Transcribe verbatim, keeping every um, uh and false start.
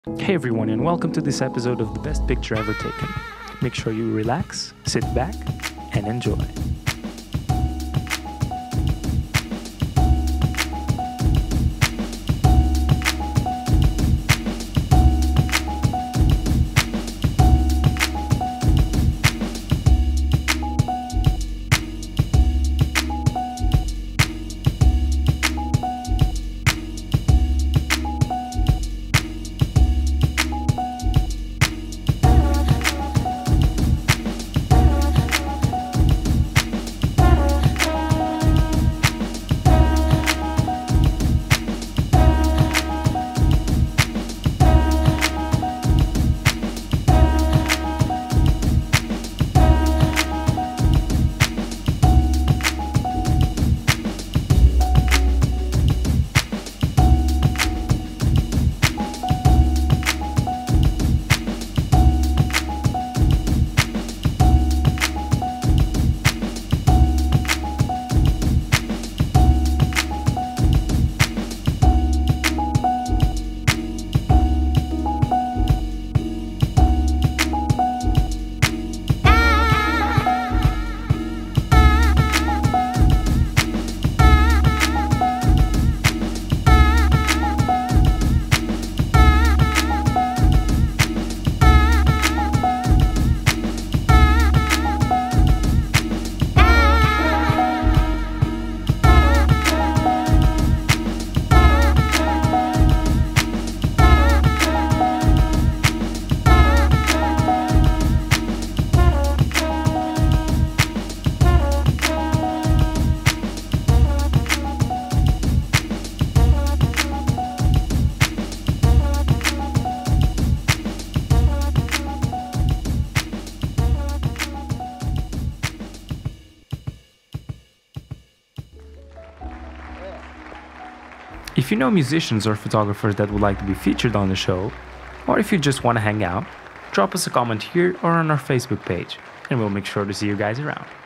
Hey everyone, and welcome to this episode of The Best Picture Ever Taken. Make sure you relax, sit back, and enjoy. If you know musicians or photographers that would like to be featured on the show, or if you just want to hang out, drop us a comment here or on our Facebook page, and we'll make sure to see you guys around.